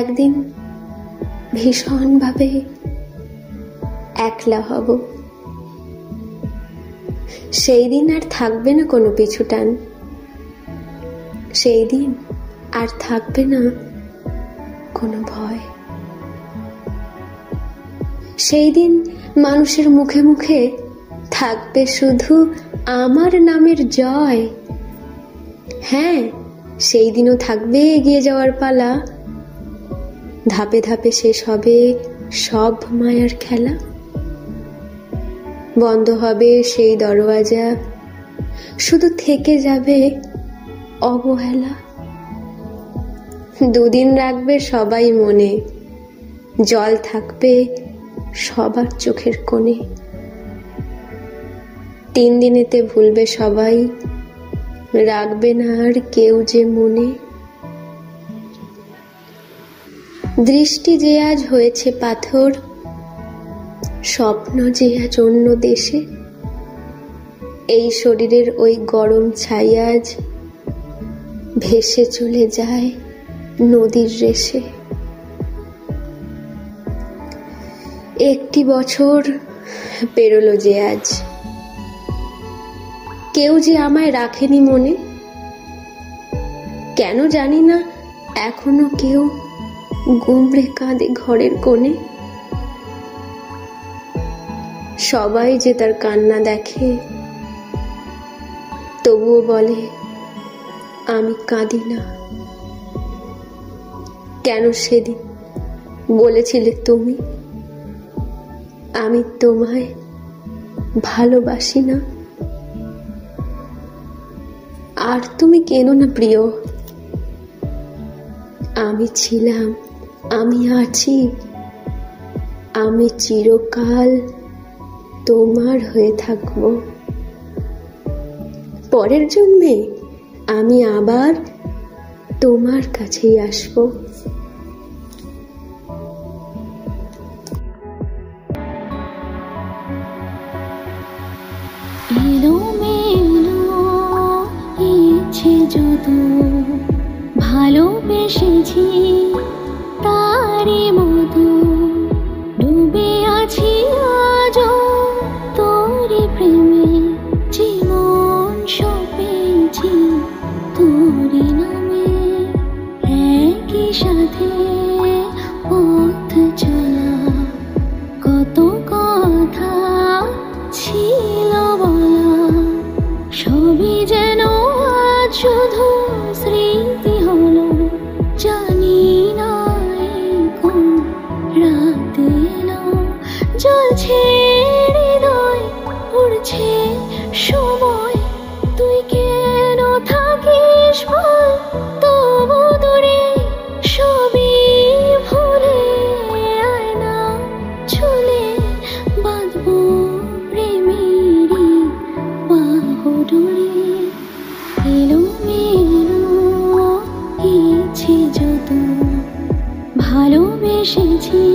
একদিন ভীষণভাবে একলা হব। সেই দিন আর থাকবে না কোনো পিছুটান, সেই দিন আর থাকবে না কোনো ভয়। সেই দিন মানুষের মুখে মুখে থাকবে শুধু আমার নামের জয়। হ্যাঁ, সেই দিনও থাকবে এগিয়ে যাওয়ার পালা, ধাপে ধাপে শেষ হবে সব মায়ার খেলা। বন্ধ হবে সেই দরওয়াজা, শুধু থেকে যাবে অবহেলা। দুদিন রাখবে সবাই মনে, জল থাকবে সবার চোখের কোণে। 3 দিনেতে ভুলবে সবাই, রাখবে না আর কেউ যে মনে। দৃষ্টি যে আজ হয়েছে পাথর, স্বপ্ন যে আজ অন্য দেশে। এই শরীরের ওই গরম ছাই আজ ভেসে চলে যায় নদীর রেশে। 1 বছর পেরোলো যে আজ, কেউ যে আমায় রাখেনি মনে। কেন জানি না এখনো কেউ গুমড়ে কাঁদে ঘরের কোণে। সবাই যে তার কান্না দেখে, তবুও বলে আমি কাঁদি না। কেন সেদিন বলেছিলে তুমি আমি তোমায় ভালোবাসি না? আর তুমি কেনো না প্রিয়, আমি ছিলাম, আমি আছি, আমি চিরকাল তোমার হয়ে থাকব। পরের জন্মে আমি আবার তোমার কাছেই আসবো। যত ভালোবেসেছি তারই মতো ডুবে আছি আজও তোরই প্রেমে। জীবন সপেছি তোরই নামে, একই সাথে পথ চলা, কত কথা ছিল বলা, সবই যেন শুধু স্মৃতি হলো। জানি না কোন রাত এলো, জ্বলছে হৃদয়, উড়ছে সময়। তুই কেন থাকিস বল তবু দূরে, সবই ভুলে আয় না চলে বাঁধবো প্রেমেরই বাহুডোরে। এলোমেলো ইচ্ছে যত ভালোবেসেছি